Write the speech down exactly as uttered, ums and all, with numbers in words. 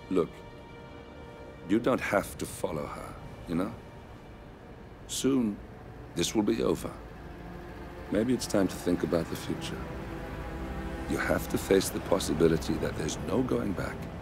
Look, you don't have to follow her, you know? Soon, this will be over. Maybe it's time to think about the future. You have to face the possibility that there's no going back.